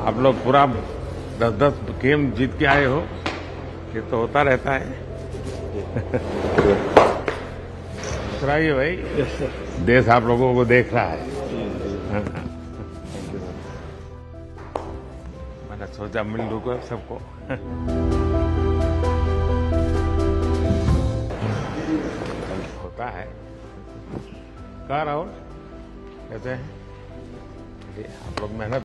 आप लोग पूरा 10-10 गेम जीत के आए हो, ये तो होता रहता है। सुनाइए भाई, देश आप लोगों को देख रहा है। मैंने सोचा मिल लूंगा सबको। होता है। कहाँ राहुल, कैसे हैं? आप लोग मेहनत